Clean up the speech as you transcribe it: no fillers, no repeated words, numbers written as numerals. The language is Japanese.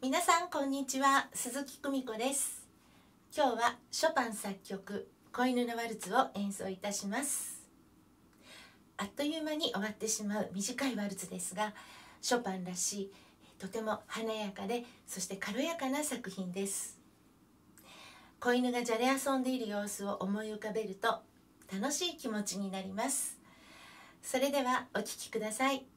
皆さんこんにちは、鈴木久美子です。今日はショパン作曲子犬のワルツを演奏いたします。あっという間に終わってしまう短いワルツですが、ショパンらしいとても華やかで、そして軽やかな作品です。子犬がじゃれ遊んでいる様子を思い浮かべると楽しい気持ちになります。それではお聴きください。